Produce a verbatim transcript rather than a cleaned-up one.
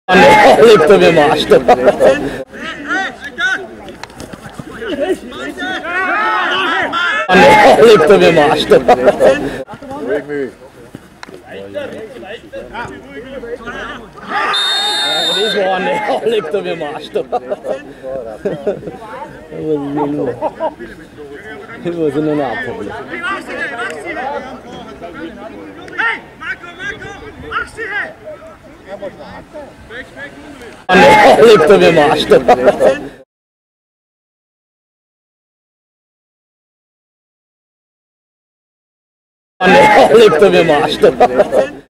Leg to mi mást. Leg to mi mást. This one, leg to mi mást. It was in an apple. Hey, Marco, Marco, mach sie her! Leg to mi mást. Leg to mi mást.